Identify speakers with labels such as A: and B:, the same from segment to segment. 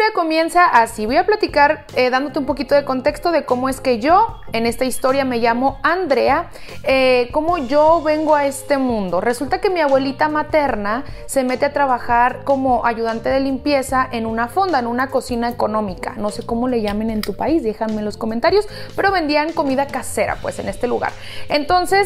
A: historia comienza así. Voy a platicar dándote un poquito de contexto de cómo es que yo en esta historia me llamo Andrea, cómo yo vengo a este mundo. Resulta que mi abuelita materna se mete a trabajar como ayudante de limpieza en una fonda, en una cocina económica. No sé cómo le llamen en tu país, déjame en los comentarios, pero vendían comida casera pues en este lugar. Entonces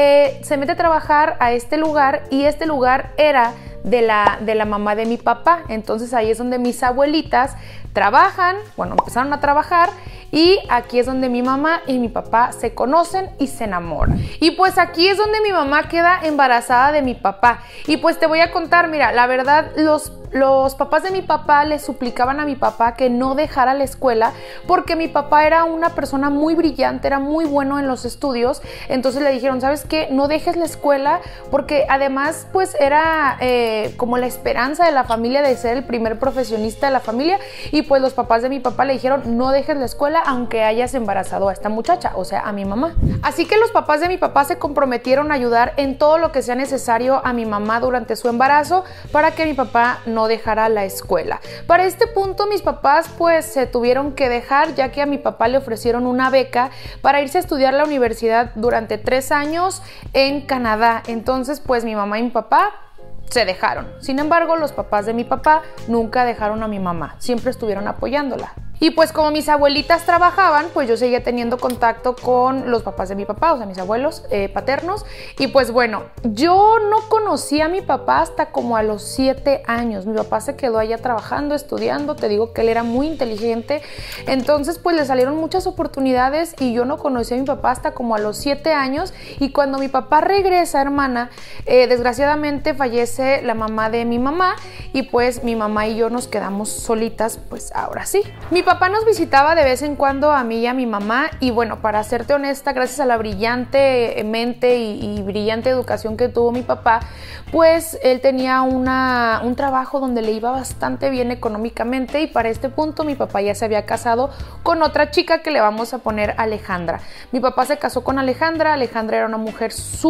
A: se mete a trabajar a este lugar y este lugar era de la mamá de mi papá. Entonces ahí es donde mis abuelitas trabajan, bueno, empezaron a trabajar y aquí es donde mi mamá y mi papá se conocen y se enamoran. Y pues aquí es donde mi mamá queda embarazada de mi papá. Y pues te voy a contar, mira, la verdad los papás de mi papá le suplicaban a mi papá que no dejara la escuela porque mi papá era una persona muy brillante, era muy bueno en los estudios. Entonces le dijeron, ¿sabes qué? No dejes la escuela porque además pues era como la esperanza de la familia de ser el primer profesionista de la familia. Y pues los papás de mi papá le dijeron, no dejes la escuela aunque hayas embarazado a esta muchacha, o sea, a mi mamá. Así que los papás de mi papá se comprometieron a ayudar en todo lo que sea necesario a mi mamá durante su embarazo para que mi papá no dejara la escuela. Para este punto mis papás pues se tuvieron que dejar, ya que a mi papá le ofrecieron una beca para irse a estudiar a la universidad durante 3 años en Canadá. Entonces pues mi mamá y mi papá se dejaron. Sin embargo, los papás de mi papá nunca dejaron a mi mamá, siempre estuvieron apoyándola. Y pues como mis abuelitas trabajaban, pues yo seguía teniendo contacto con los papás de mi papá, o sea, mis abuelos paternos. Y pues bueno, yo no conocí a mi papá hasta como a los 7 años. Mi papá se quedó allá trabajando, estudiando. Te digo que él era muy inteligente. Entonces pues le salieron muchas oportunidades y yo no conocí a mi papá hasta como a los 7 años. Y cuando mi papá regresa, hermana, desgraciadamente fallece la mamá de mi mamá y pues mi mamá y yo nos quedamos solitas, pues ahora sí. Mi papá nos visitaba de vez en cuando a mí y a mi mamá y bueno, para serte honesta, gracias a la brillante mente y brillante educación que tuvo mi papá, pues él tenía un trabajo donde le iba bastante bien económicamente y para este punto mi papá ya se había casado con otra chica que le vamos a poner Alejandra. Mi papá se casó con Alejandra. Alejandra era una mujer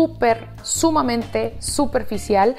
A: sumamente superficial.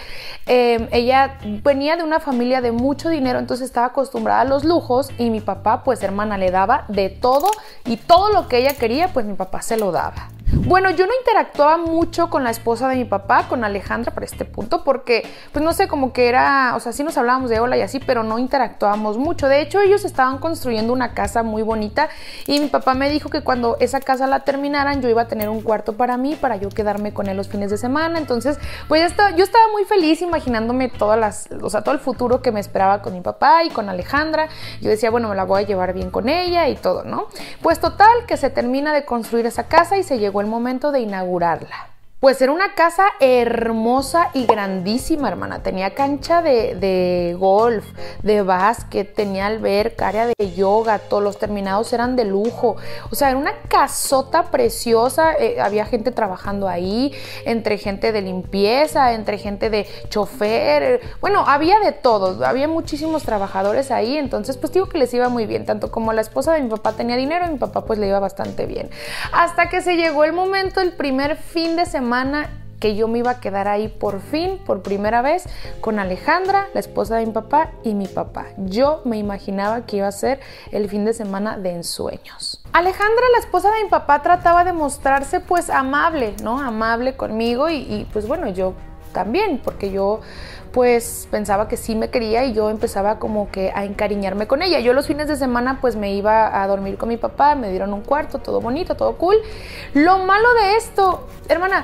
A: Ella venía de una familia de mucho dinero, entonces estaba acostumbrada a los lujos y mi papá pues hermana le daba de todo y todo lo que ella quería pues mi papá se lo daba. Bueno, yo no interactuaba mucho con la esposa de mi papá, con Alejandra, para este punto, porque, pues no sé, como que era, o sea, sí nos hablábamos de hola y así, pero no interactuábamos mucho. De hecho, ellos estaban construyendo una casa muy bonita y mi papá me dijo que cuando esa casa la terminaran, yo iba a tener un cuarto para mí, para yo quedarme con él los fines de semana. Entonces, pues yo estaba muy feliz imaginándome todo el futuro que me esperaba con mi papá y con Alejandra. Yo decía, bueno, me la voy a llevar bien con ella y todo, ¿no? Pues total, que se termina de construir esa casa y se llegó el momento de inaugurarla. Pues era una casa hermosa y grandísima, hermana. Tenía cancha de golf, de básquet, tenía alberca, área de yoga, todos los terminados eran de lujo. O sea, era una casota preciosa. Había gente trabajando ahí, entre gente de limpieza, entre gente de chofer. Bueno, había de todo. Había muchísimos trabajadores ahí. Entonces, pues digo que les iba muy bien. Tanto como la esposa de mi papá tenía dinero, y mi papá pues le iba bastante bien. Hasta que se llegó el momento, el primer fin de semana, que yo me iba a quedar ahí por fin, por primera vez, con Alejandra, la esposa de mi papá y mi papá. Yo me imaginaba que iba a ser el fin de semana de ensueños. Alejandra, la esposa de mi papá, trataba de mostrarse pues amable, ¿no? Amable conmigo y pues bueno, yo también, porque yo pues pensaba que sí me quería y yo empezaba como que a encariñarme con ella. Yo los fines de semana pues me iba a dormir con mi papá, me dieron un cuarto, todo bonito, todo cool. Lo malo de esto, hermana,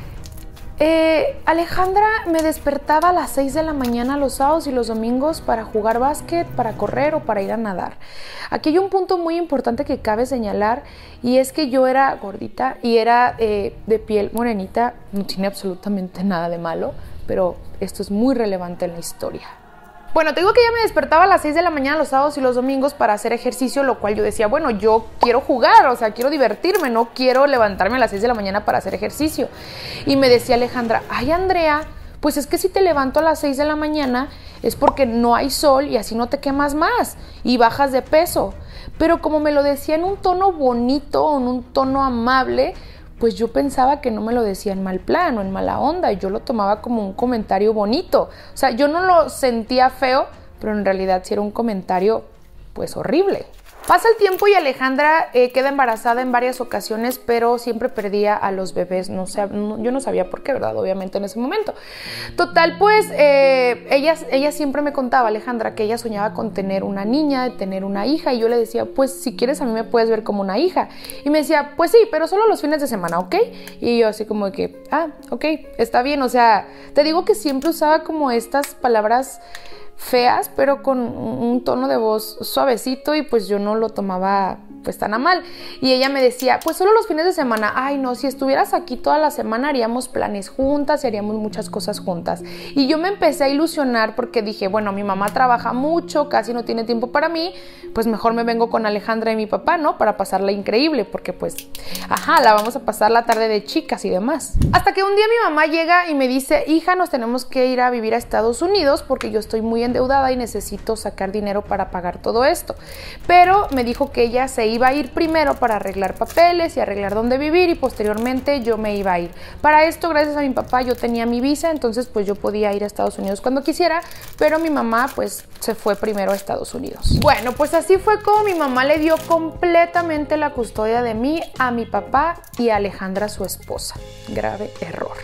A: Alejandra me despertaba a las 6 de la mañana los sábados y los domingos para jugar básquet, para correr o para ir a nadar. Aquí hay un punto muy importante que cabe señalar y es que yo era gordita y era de piel morenita. No tiene absolutamente nada de malo, pero esto es muy relevante en la historia. Bueno, te digo que ella me despertaba a las 6 de la mañana los sábados y los domingos para hacer ejercicio, lo cual yo decía, bueno, yo quiero jugar, o sea, quiero divertirme, no quiero levantarme a las 6 de la mañana para hacer ejercicio. Y me decía Alejandra, ay, Andrea, pues es que si te levanto a las 6 de la mañana es porque no hay sol y así no te quemas más y bajas de peso. Pero como me lo decía en un tono bonito, en un tono amable, pues yo pensaba que no me lo decía en mal plan o en mala onda y yo lo tomaba como un comentario bonito. O sea, yo no lo sentía feo, pero en realidad sí era un comentario pues horrible. Pasa el tiempo y Alejandra queda embarazada en varias ocasiones, pero siempre perdía a los bebés. Yo no sabía por qué, ¿verdad? Obviamente en ese momento. Total, pues ella siempre me contaba, Alejandra, que ella soñaba con tener una niña, de tener una hija. Y yo le decía, pues si quieres a mí me puedes ver como una hija. Y me decía, pues sí, pero solo los fines de semana, ¿ok? Y yo así como de que, ok, está bien. O sea, te digo que siempre usaba como estas palabras feas, pero con un tono de voz suavecito, y pues yo no lo tomaba pues tan a mal. Y ella me decía, pues solo los fines de semana. Ay, no, si estuvieras aquí toda la semana haríamos planes juntas y haríamos muchas cosas juntas. Y yo me empecé a ilusionar porque dije, bueno, mi mamá trabaja mucho, casi no tiene tiempo para mí, pues mejor me vengo con Alejandra y mi papá, ¿no? Para pasarla increíble, porque pues, la vamos a pasar la tarde de chicas y demás. Hasta que un día mi mamá llega y me dice, hija, nos tenemos que ir a vivir a Estados Unidos porque yo estoy muy endeudada y necesito sacar dinero para pagar todo esto. Pero me dijo que ella se iba a ir primero para arreglar papeles y arreglar dónde vivir, y posteriormente yo me iba a ir. Para esto, gracias a mi papá, yo tenía mi visa, entonces pues yo podía ir a Estados Unidos cuando quisiera, pero mi mamá pues se fue primero a Estados Unidos. Bueno, pues así fue como mi mamá le dio completamente la custodia de mí a mi papá y a Alejandra, su esposa. Grave error.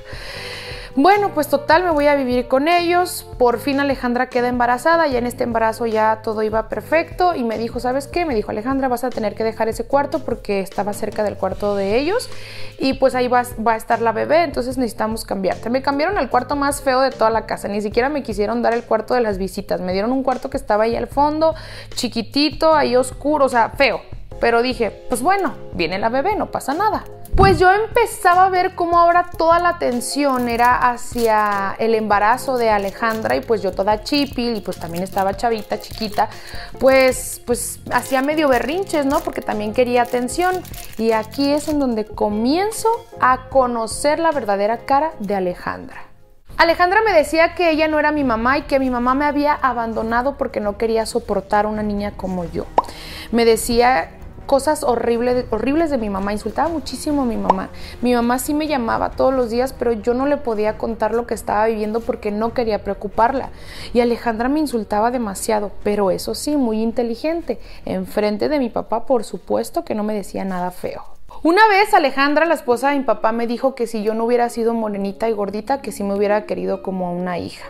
A: Bueno, pues total, me voy a vivir con ellos. Por fin Alejandra queda embarazada. Ya en este embarazo ya todo iba perfecto. Y me dijo, ¿sabes qué? Me dijo, Alejandra, vas a tener que dejar ese cuarto porque estaba cerca del cuarto de ellos. Y pues ahí va a estar la bebé, entonces necesitamos cambiarte. Me cambiaron al cuarto más feo de toda la casa. Ni siquiera me quisieron dar el cuarto de las visitas. Me dieron un cuarto que estaba ahí al fondo, chiquitito, ahí oscuro, o sea, feo. Pero dije, pues bueno, viene la bebé, no pasa nada. Pues yo empezaba a ver cómo ahora toda la atención era hacia el embarazo de Alejandra, y pues yo toda chipil, y pues también estaba chavita, chiquita, pues hacía medio berrinches, ¿no? Porque también quería atención. Y aquí es en donde comienzo a conocer la verdadera cara de Alejandra. Alejandra me decía que ella no era mi mamá y que mi mamá me había abandonado porque no quería soportar una niña como yo. Me decía cosas horribles de mi mamá, insultaba muchísimo a mi mamá. Mi mamá sí me llamaba todos los días, pero yo no le podía contar lo que estaba viviendo porque no quería preocuparla. Y Alejandra me insultaba demasiado, pero eso sí, muy inteligente. Enfrente de mi papá, por supuesto que no me decía nada feo. Una vez Alejandra, la esposa de mi papá, me dijo que si yo no hubiera sido morenita y gordita, que sí me hubiera querido como una hija.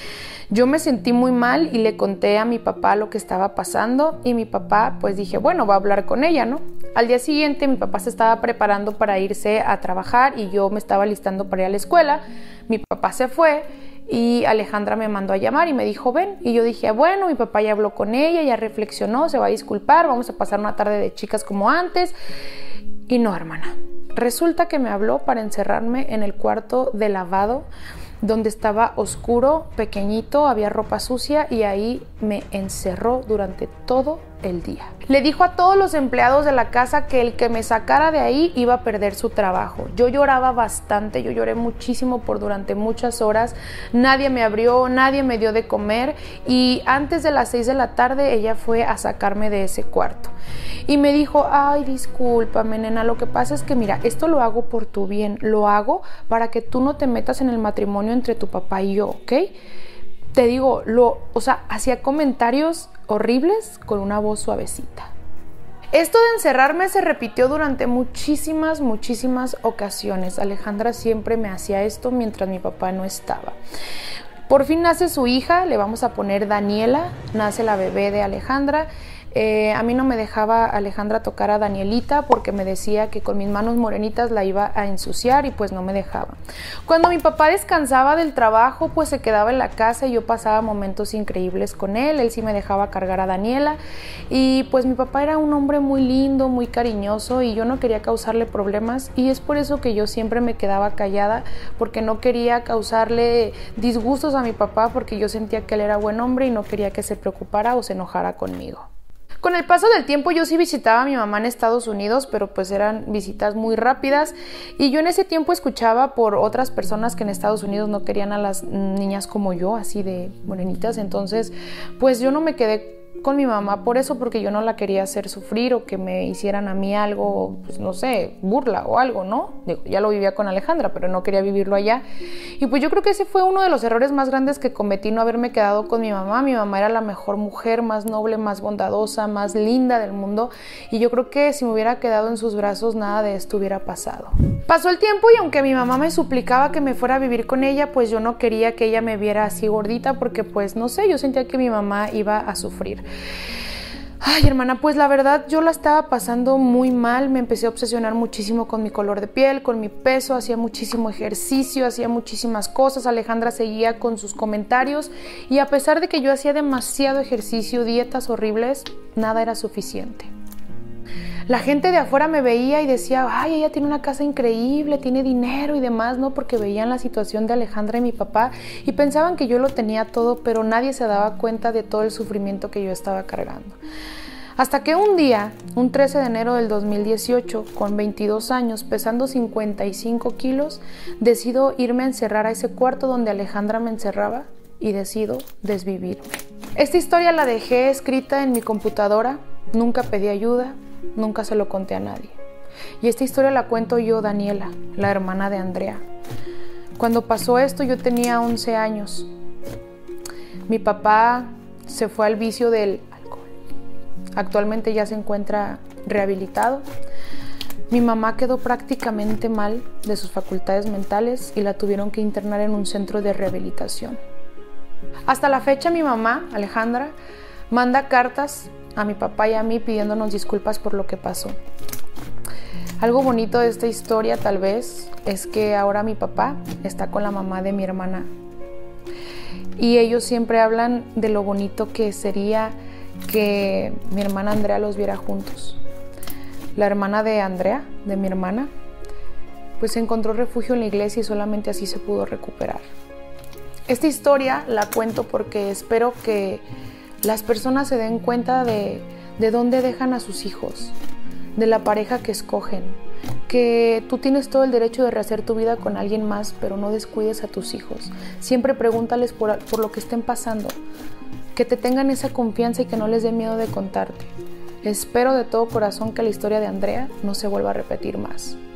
A: Yo me sentí muy mal y le conté a mi papá lo que estaba pasando, y mi papá, pues dije, bueno, va a hablar con ella, ¿no? Al día siguiente mi papá se estaba preparando para irse a trabajar y yo me estaba listando para ir a la escuela. Mi papá se fue y Alejandra me mandó a llamar y me dijo, ven. Y yo dije, bueno, mi papá ya habló con ella, ya reflexionó, se va a disculpar, vamos a pasar una tarde de chicas como antes. Y no, hermana, resulta que me habló para encerrarme en el cuarto de lavado, donde estaba oscuro, pequeñito, había ropa sucia, y ahí me encerró durante todo el día. Le dijo a todos los empleados de la casa que el que me sacara de ahí iba a perder su trabajo. Yo lloraba bastante, yo lloré muchísimo durante muchas horas. Nadie me abrió, nadie me dio de comer, y antes de las 6 de la tarde ella fue a sacarme de ese cuarto. Y me dijo, ay, discúlpame, nena, lo que pasa es que mira, esto lo hago por tu bien, lo hago para que tú no te metas en el matrimonio entre tu papá y yo, ¿ok? Te digo, hacía comentarios horribles con una voz suavecita. Esto de encerrarme se repitió durante muchísimas ocasiones. Alejandra siempre me hacía esto mientras mi papá no estaba. Por fin nace su hija, le vamos a poner Daniela, nace la bebé de Alejandra. A mí no me dejaba Alejandra tocar a Danielita porque me decía que con mis manos morenitas la iba a ensuciar, y pues no me dejaba. Cuando mi papá descansaba del trabajo, pues se quedaba en la casa y yo pasaba momentos increíbles con él. Él sí me dejaba cargar a Daniela, y pues mi papá era un hombre muy lindo, muy cariñoso, y yo no quería causarle problemas, y es por eso que yo siempre me quedaba callada, porque no quería causarle disgustos a mi papá, porque yo sentía que él era buen hombre y no quería que se preocupara o se enojara conmigo. Con el paso del tiempo yo sí visitaba a mi mamá en Estados Unidos, pero pues eran visitas muy rápidas, y yo en ese tiempo escuchaba por otras personas que en Estados Unidos no querían a las niñas como yo, así de morenitas. Entonces pues yo no me quedé con mi mamá por eso, porque yo no la quería hacer sufrir o que me hicieran a mí algo, pues no sé, burla o algo, ¿no? Digo, ya lo vivía con Alejandra, pero no quería vivirlo allá. Y pues yo creo que ese fue uno de los errores más grandes que cometí, no haberme quedado con mi mamá. Mi mamá era la mejor mujer, más noble, más bondadosa, más linda del mundo. Y yo creo que si me hubiera quedado en sus brazos, nada de esto hubiera pasado. Pasó el tiempo y aunque mi mamá me suplicaba que me fuera a vivir con ella, pues yo no quería que ella me viera así gordita porque pues no sé, yo sentía que mi mamá iba a sufrir. Ay, hermana, pues la verdad yo la estaba pasando muy mal, me empecé a obsesionar muchísimo con mi color de piel, con mi peso, hacía muchísimo ejercicio, hacía muchísimas cosas, Alejandra seguía con sus comentarios y a pesar de que yo hacía demasiado ejercicio, dietas horribles, nada era suficiente. La gente de afuera me veía y decía, ay, ella tiene una casa increíble, tiene dinero y demás, ¿no? Porque veían la situación de Alejandra y mi papá y pensaban que yo lo tenía todo, pero nadie se daba cuenta de todo el sufrimiento que yo estaba cargando. Hasta que un día, un 13 de enero del 2018, con 22 años, pesando 55 kilos, decido irme a encerrar a ese cuarto donde Alejandra me encerraba y decido desvivirme. Esta historia la dejé escrita en mi computadora, nunca pedí ayuda, nunca se lo conté a nadie. Y esta historia la cuento yo, Daniela, la hermana de Andrea. Cuando pasó esto yo tenía 11 años. Mi papá se fue al vicio del alcohol. Actualmente ya se encuentra rehabilitado. Mi mamá quedó prácticamente mal de sus facultades mentales y la tuvieron que internar en un centro de rehabilitación. Hasta la fecha mi mamá, Alejandra, manda cartas a mi papá y a mí pidiéndonos disculpas por lo que pasó. Algo bonito de esta historia tal vez es que ahora mi papá está con la mamá de mi hermana y ellos siempre hablan de lo bonito que sería que mi hermana Andrea los viera juntos. La hermana de Andrea, de mi hermana, pues encontró refugio en la iglesia y solamente así se pudo recuperar. Esta historia la cuento porque espero que las personas se den cuenta de dónde dejan a sus hijos, de la pareja que escogen, que tú tienes todo el derecho de rehacer tu vida con alguien más, pero no descuides a tus hijos. Siempre pregúntales por lo que estén pasando, que te tengan esa confianza y que no les dé miedo de contarte. Espero de todo corazón que la historia de Andrea no se vuelva a repetir más.